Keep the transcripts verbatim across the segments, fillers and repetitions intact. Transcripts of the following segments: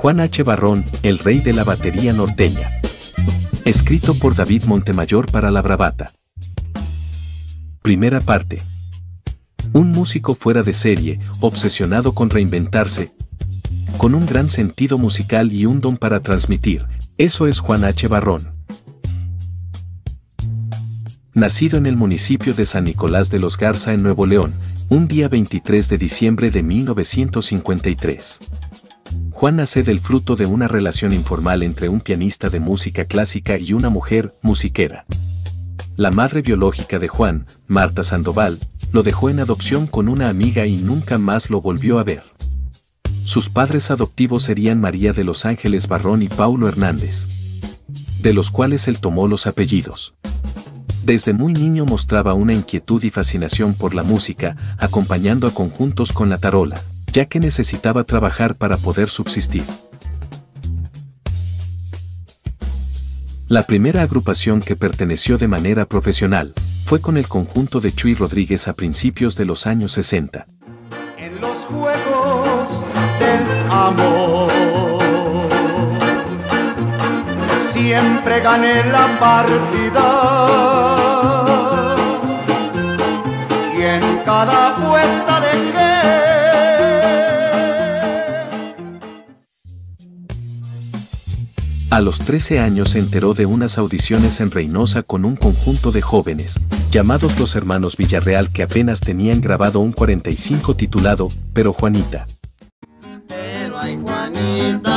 Juan H. Barrón, el rey de la batería norteña. Escrito por David Montemayor para La Bravata. Primera parte. Un músico fuera de serie, obsesionado con reinventarse, con un gran sentido musical y un don para transmitir. Eso es Juan H. Barrón. Nacido en el municipio de San Nicolás de los Garza en Nuevo León, un día veintitrés de diciembre de mil novecientos cincuenta y tres. Juan nace del fruto de una relación informal entre un pianista de música clásica y una mujer musiquera. La madre biológica de Juan, Marta Sandoval, lo dejó en adopción con una amiga y nunca más lo volvió a ver. Sus padres adoptivos serían María de los Ángeles Barrón y Paulo Hernández, de los cuales él tomó los apellidos. Desde muy niño mostraba una inquietud y fascinación por la música, acompañando a conjuntos con la tarola, ya que necesitaba trabajar para poder subsistir. La primera agrupación que perteneció de manera profesional fue con el conjunto de Chuy Rodríguez a principios de los años sesenta. En los juegos del amor siempre gané la partida y en cada apuesta dejé. A los trece años se enteró de unas audiciones en Reynosa con un conjunto de jóvenes, llamados los Hermanos Villarreal, que apenas tenían grabado un cuarenta y cinco titulado Pero Juanita. Pero ay Juanita,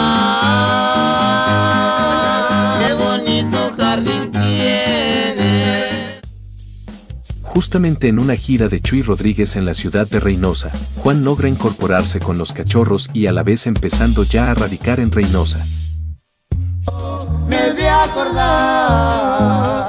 qué bonito jardín tiene. Justamente en una gira de Chuy Rodríguez en la ciudad de Reynosa, Juan logra incorporarse con los Cachorros y a la vez empezando ya a radicar en Reynosa. Me de acordar.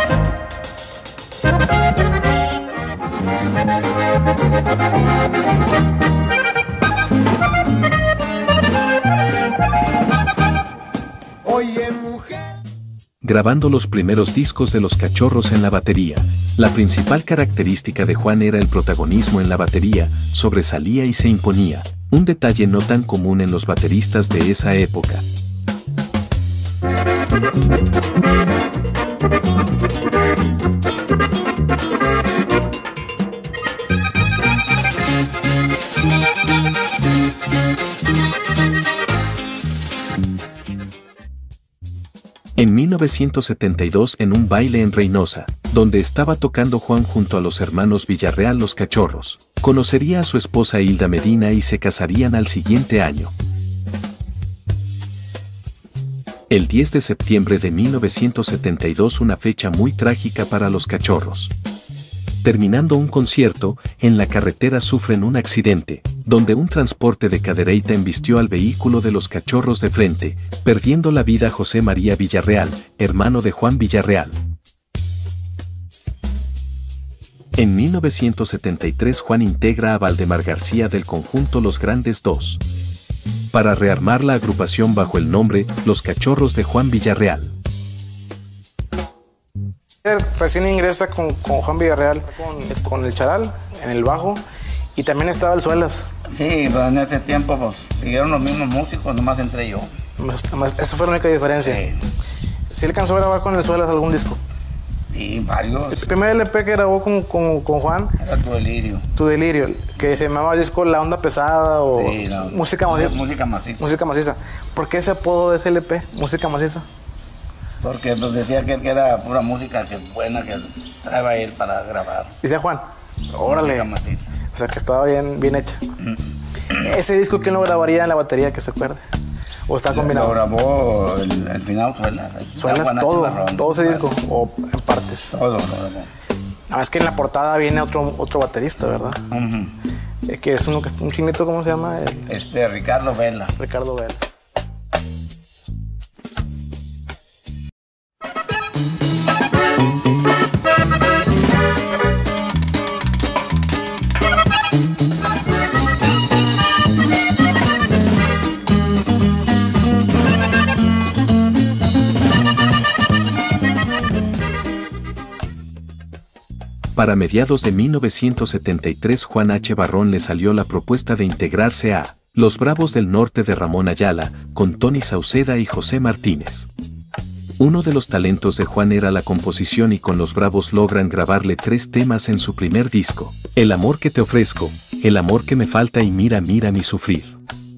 Oye, mujer. Grabando los primeros discos de los Cachorros en la batería, la principal característica de Juan era el protagonismo en la batería, sobresalía y se imponía, un detalle no tan común en los bateristas de esa época. En mil novecientos setenta y dos, en un baile en Reynosa, donde estaba tocando Juan junto a los hermanos Villarreal los Cachorros, conocería a su esposa Hilda Medina y se casarían al siguiente año. El diez de septiembre de mil novecientos setenta y dos, una fecha muy trágica para los Cachorros. Terminando un concierto, en la carretera sufren un accidente, donde un transporte de cadereita embistió al vehículo de los Cachorros de frente, perdiendo la vida José María Villarreal, hermano de Juan Villarreal. En mil novecientos setenta y tres Juan integra a Valdemar García del conjunto Los Grandes Dos, para rearmar la agrupación bajo el nombre Los Cachorros de Juan Villarreal. Recién ingresa con, con Juan Villarreal, con, con el charal en el bajo, y también estaba el Suelas. Sí, pues en ese tiempo pues siguieron los mismos músicos, nomás entré yo. Esa fue la única diferencia. Sí. ¿Sí alcanzó a grabar con el Suelas algún disco? Sí, varios. El primer L P que grabó con, con, con Juan era Tu Delirio. Tu Delirio, que se llamaba el disco La Onda Pesada o sí, la, música, maciza. música maciza. Música maciza. ¿Por qué ese apodo de ese L P, Música Maciza? Porque pues, decía que, que era pura música que buena que traía él para grabar. Dice Juan, órale. O sea que estaba bien, bien hecha. Mm. ¿Ese disco quién lo grabaría en la batería, que se acuerde? ¿O está combinado? Lo grabó el, el final Suelas. ¿Suelas todo? Barrón, ¿todo ese disco? ¿O en partes? Todo lo grabó. No, es que en la portada viene otro, otro baterista, ¿verdad? Uh-huh. eh, que es uno, un chinito, ¿cómo se llama? El... Este, Ricardo Vela. Ricardo Vela. Para mediados de mil novecientos setenta y tres Juan H. Barrón le salió la propuesta de integrarse a Los Bravos del Norte de Ramón Ayala, con Tony Sauceda y José Martínez. Uno de los talentos de Juan era la composición y con Los Bravos logran grabarle tres temas en su primer disco: El amor que te ofrezco, El amor que me falta y Mira mira mi sufrir.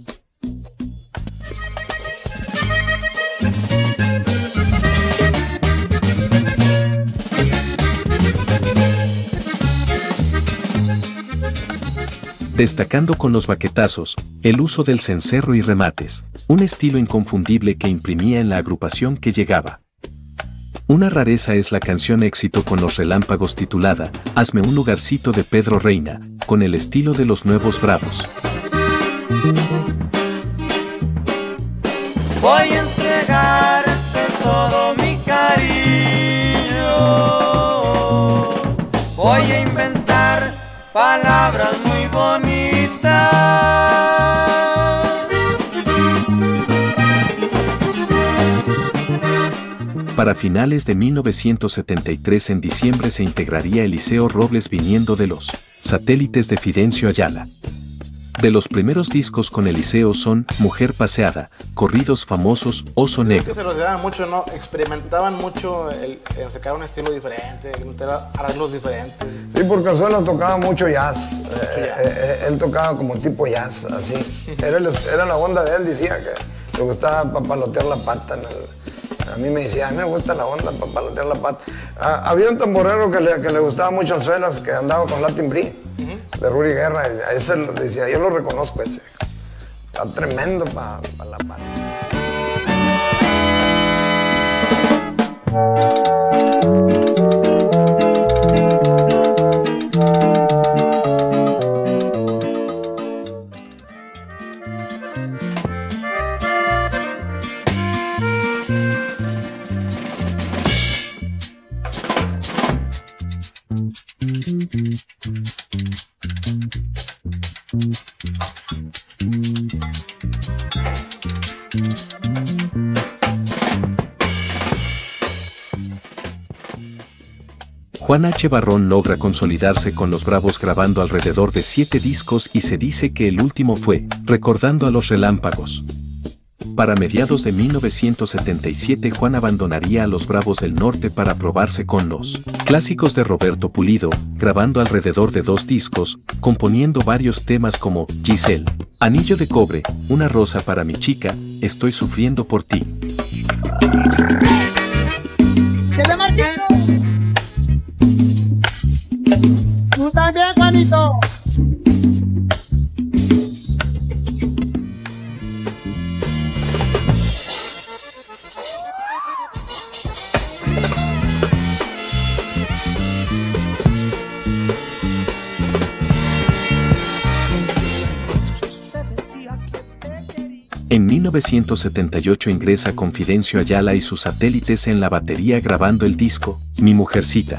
Destacando con los baquetazos, el uso del cencerro y remates, un estilo inconfundible que imprimía en la agrupación que llegaba. Una rareza es la canción éxito con Los Relámpagos titulada Hazme un lugarcito de Pedro Reina, con el estilo de los Nuevos Bravos. Voy a entregarte todo mi cariño. Voy a inventar palabras muy bonitas. Para finales de mil novecientos setenta y tres en diciembre se integraría Eliseo Robles viniendo de los satélites de Fidencio Ayala. De los primeros discos con Eliseo son Mujer Paseada, Corridos Famosos, Oso Es Negro. que se los llevaban mucho, ¿no? Experimentaban mucho el, en sacar un estilo diferente, meter arreglos diferentes. Sí, porque Consuelo tocaba mucho jazz. Mucho Eh, jazz. eh, él tocaba como tipo jazz, así. Era, el- era la onda de él, decía que le gustaba papalotear la pata. en el- a mí me decía, a mí me gusta la onda papalotear la pata. Ah, había un tamborero que le, que le gustaba mucho a Suelas, que andaba con Latin Brie, de Rudy Guerra. A ese le decía, yo lo reconozco ese. Está tremendo para la pata. Juan H. Barrón logra consolidarse con Los Bravos grabando alrededor de siete discos y se dice que el último fue Recordando a los Relámpagos. Para mediados de mil novecientos setenta y siete Juan abandonaría a Los Bravos del Norte para probarse con los clásicos de Roberto Pulido, grabando alrededor de dos discos, componiendo varios temas como Giselle, Anillo de Cobre, Una Rosa para mi chica, Estoy sufriendo por ti. ¡Desde Marquito! ¡Tú también, Juanito! En mil novecientos setenta y ocho ingresa con Fidencio Ayala y sus satélites en la batería grabando el disco Mi Mujercita.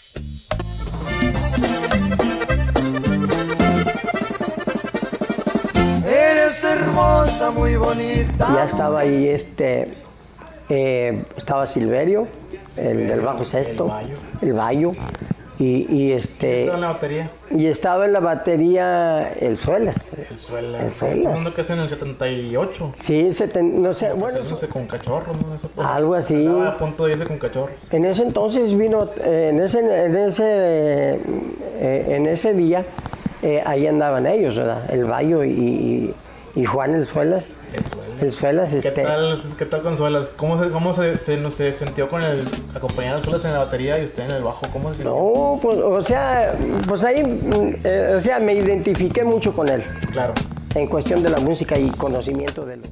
Eres hermosa, muy bonita. Ya estaba ahí, este, eh, estaba Silverio, el del bajo sexto, El Bayo. el Bayo, y, y este, Estaba en la batería. y estaba en la batería el Suelas. El suelo. El Suelas. Hablando que es en el setenta y ocho. Sí, seten- no sé, bueno, No sé, con cachorros, no sé. algo así. Estaba a punto de irse con cachorros. En ese entonces vino, eh, en ese, en ese, eh, en ese día, eh, ahí andaban ellos, ¿verdad? El Bayo y, y, y Juan el Suelas. El Suelas. El Suelas, ¿Qué este, tal, qué tal con Suelas? ¿Cómo se, cómo se, se, no se sintió con el acompañar a Suelas en la batería y usted en el bajo? ¿Cómo se sintió? no, pues, o sea, pues ahí, mm, eh, o sea, me identifiqué mucho con él. Claro. En cuestión de la música y conocimiento de lo.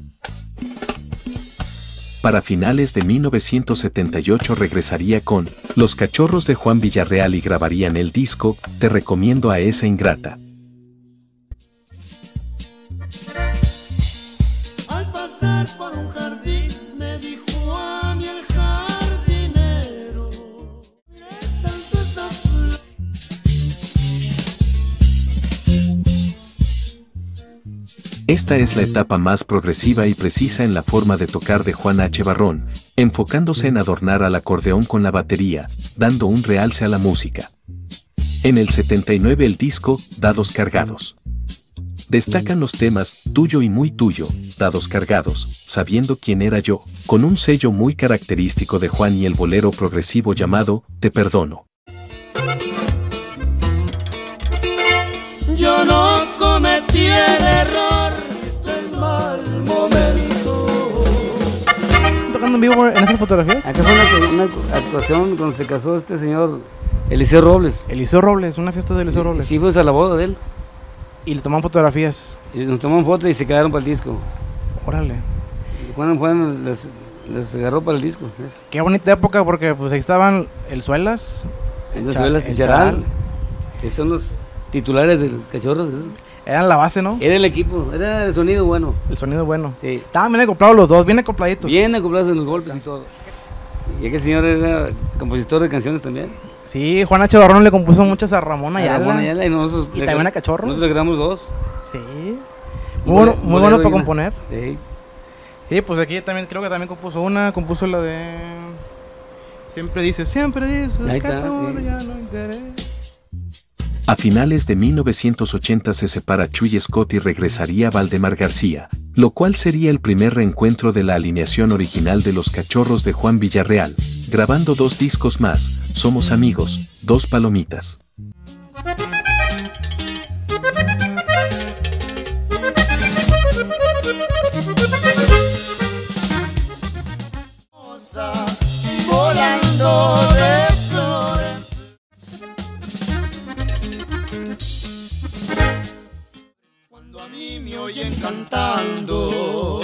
Para finales de mil novecientos setenta y ocho regresaría con Los Cachorros de Juan Villarreal y grabarían el disco Te recomiendo a esa ingrata. Al pasar por un jardín me dijo a mí el jardinero, es tanto esa flor. Esta es la etapa más progresiva y precisa en la forma de tocar de Juan H. Barrón, enfocándose en adornar al acordeón con la batería, dando un realce a la música. En el setenta y nueve el disco Dados Cargados. Destacan los temas Tuyo y Muy Tuyo, Dados Cargados, Sabiendo Quién Era Yo, con un sello muy característico de Juan, y el bolero progresivo llamado Te Perdono. Yo no cometí el error, este es mal momento. ¿Tocando en vivo en esas fotografías? Acá fue una, una actuación cuando se casó este señor Eliseo Robles. Eliseo Robles, una fiesta de Eliseo Robles. Sí, fuimos a la boda de él. Y le tomaron fotografías. Y nos tomaron fotos y se quedaron para el disco. Órale. Y Juan, Juan les, les agarró para el disco. Es. Qué bonita época, porque pues ahí estaban el Suelas, El Suelas y Charal, que son los titulares de los Cachorros. Eran la base, ¿no? Era el equipo, era el sonido bueno. El sonido bueno. Sí. Estaban bien acoplados los dos, bien acopladitos. Bien acoplados en los golpes y todo. Y aquel señor era compositor de canciones también. Sí, Juan H. Barrón le compuso muchas a Ramón Ayala. A Ramón Ayala y nosotros. Y también a Cachorro. Nosotros le grabamos dos. Sí. Muy bueno, muy bueno para componer. Sí. Sí, pues aquí también creo que también compuso una, compuso la de Siempre dices, siempre dices, ahí que está, todo sí. ya no interesa. A finales de mil novecientos ochenta se separa Chuy Scott y regresaría Valdemar García, lo cual sería el primer reencuentro de la alineación original de los Cachorros de Juan Villarreal, grabando dos discos más, Somos Amigos, Dos Palomitas. Volando de flores. Cuando a mí me oyen cantando,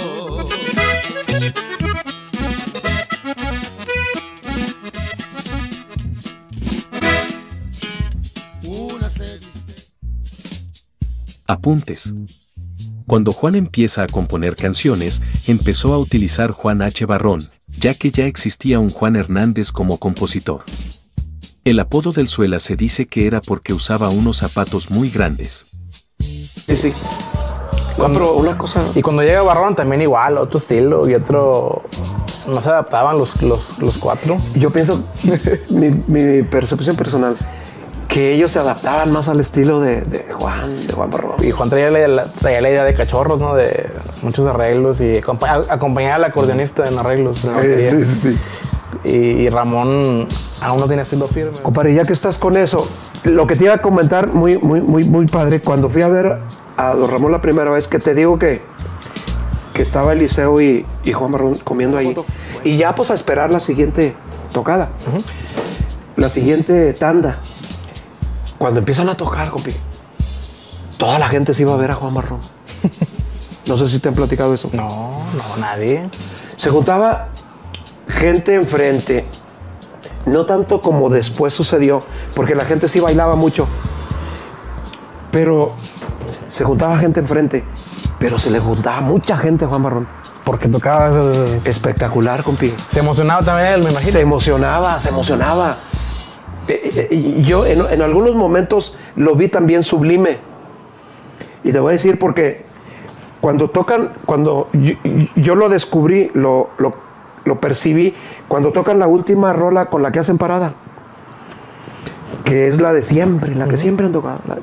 una se viste. Apuntes. Cuando Juan empieza a componer canciones, empezó a utilizar Juan H. Barrón, ya que ya existía un Juan Hernández como compositor. El apodo del Suela se dice que era porque usaba unos zapatos muy grandes. Sí, sí. Cuando, una cosa... Y cuando llega Barrón también igual, otro estilo y otro... No se adaptaban los, los, los cuatro. Yo pienso, mi, mi percepción personal, que ellos se adaptaban más al estilo de, de Juan, de Juan Barrón. Y Juan traía la, traía la idea de Cachorros, ¿no? De muchos arreglos y acompañaba al acordeonista en arreglos. En sí, sí, sí. Y, y Ramón aún no tiene estilo firme. Compadre, ya que estás con eso, lo que te iba a comentar muy, muy, muy, muy padre, cuando fui a ver a don Ramón la primera vez, que te digo que, que estaba Eliseo y, y Juan Barrón comiendo ahí. Y ya pues a esperar la siguiente tocada, uh-huh. la siguiente tanda. Cuando empiezan a tocar, compi, toda la gente se iba a ver a Juan Barrón. No sé si te han platicado eso. No, no, nadie. Se juntaba gente enfrente, no tanto como después sucedió, porque la gente sí bailaba mucho, pero se juntaba gente enfrente, pero se le juntaba mucha gente a Juan Barrón. Porque tocaba... Espectacular, compi. Se emocionaba también él, me imagino. Se emocionaba, se emocionaba. Yo en, en algunos momentos lo vi también sublime. Y te voy a decir porque cuando tocan, cuando yo, yo lo descubrí, lo, lo, lo percibí, cuando tocan la última rola con la que hacen parada, que es la de siempre, la que uh-huh. siempre han tocado. La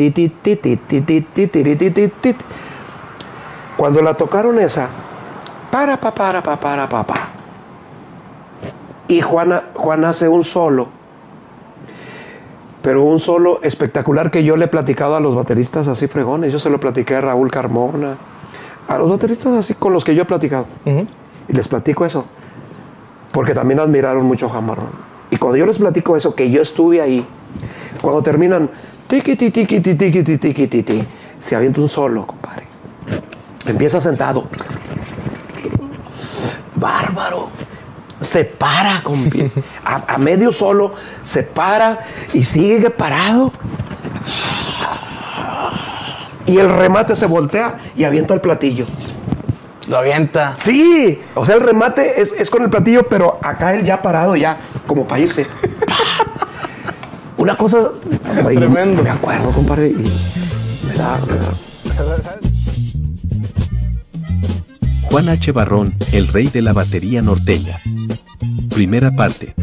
cuando la tocaron esa, para, pa, para, pa, para, pa, pa. Y Juan, Juan hace un solo. Pero un solo espectacular que yo le he platicado a los bateristas así fregones. Yo se lo platiqué a Raúl Carmona, a los bateristas así con los que yo he platicado. Uh-huh. Y les platico eso, porque también admiraron mucho a Juan Barrón. Y cuando yo les platico eso, que yo estuve ahí, cuando terminan, tiqui, tiqui, tiqui, tiqui, tiqui, tiqui, se avienta un solo, compadre. Empieza sentado. Bárbaro. Se para, compi. A, a medio solo, se para y sigue parado. Y el remate se voltea y avienta el platillo. Lo avienta. Sí, o sea, el remate es, es con el platillo, pero acá él ya parado, ya, como para irse. Una cosa... Tremendo. Me acuerdo, compadre, y me da... Me da. Juan H. Barrón, el rey de la batería norteña. Primera parte.